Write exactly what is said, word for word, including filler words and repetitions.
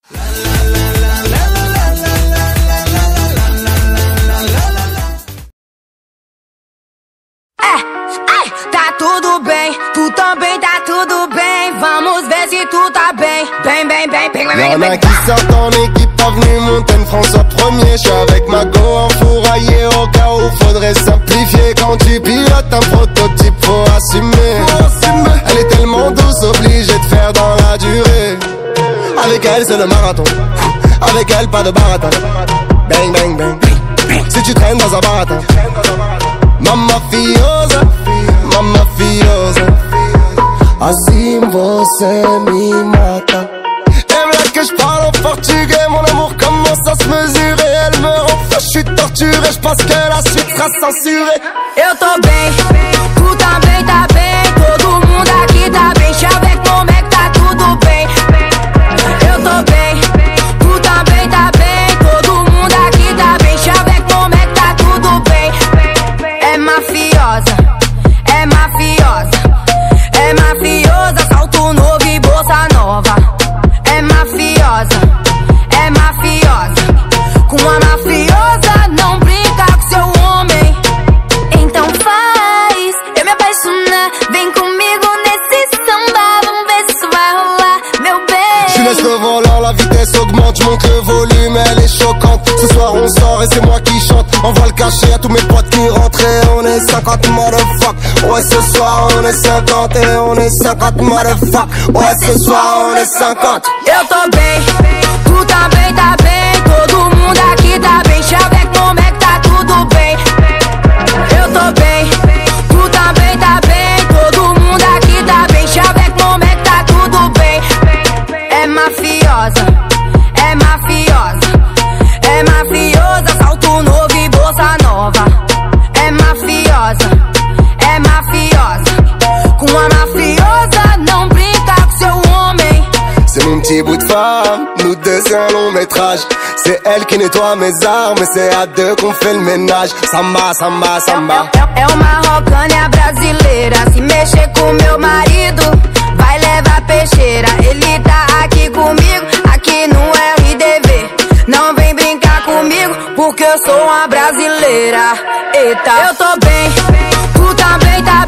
Tá tudo bem, tu também tá tudo bem. Vamos ver se tu tá bem. Bem, bem, bem, bem, bem, Y'en bem. a qui sortent en équipe, avenue Montaigne, François premier. J'suis avec ma go enfouraillé au cas où faudrait simplifier. Quand tu pilotes un prototype, faut assumer. Elle est tellement douce, obligée de faire dans la durée. Avec elle c'est le marathon, avec elle pas de baratin. Bang, bang, bang, si tu traînes dans un baratin. Mamma fiosa, mamma fiosa, assim você me mata. Elle veut que je parle en portugais, mon amour commence à se mesurer. Elle me rend fou, je suis torturé, je pense que la suite sera censurée. Eu tô bem, tu também tá bem. Todo mundo aqui tá bem. Deixa eu ver como é que tá tudo bem. Eu tô bem, tu também tá bem. Todo mundo aqui tá bem. Deixa eu ver como é que tá tudo bem. É mafiosa, é mafiosa, é mafiosa, salto novo e bolsa nova. É mafiosa, é mafiosa, com a mafiosa não brinca com seu homem. Então faz eu me apaixonar, vem comigo nesse samba, vamos ver se vai rolar, meu bem. Je laisse le volant, la vitesse augmente, je monte le volume, elle est choquante. Ce soir on sort et c'est moi qui chante. On va le cacher à tous mes potes qui rentrent et on est cinquante motherfuck. Ouais ce soir on est cinquante et on est cinquante motherfuck. Ouais ce soir on est cinquante. Eu tô bem, tu também tá bem. Todo mundo aqui tá bem. Deixa eu ver como é que tá tudo bem. Eu tô bem, tu também tá bem. Todo mundo aqui tá bem. Deixa eu ver como é que tá tudo bem. É mafiosa, é mafiosa, é mafiosa, salto novo e bolsa nova. É mafiosa, é mafiosa, com a mafiosa não brinca com seu homem. C'est mon petit bout de femme, nous deux c'est un long métrage. C'est elle qui nettoie mes armes et c'est à deux qu'on fait le ménage. Samba, samba, samba. É, é, é uma rocânia brasileira. Se mexer com meu marido, vai levar peixeira. Ele tá aqui comigo, aqui no R D V. Não vem brincar comigo, porque eu sou uma brasileira. Eita, eu tô bem, tu também tá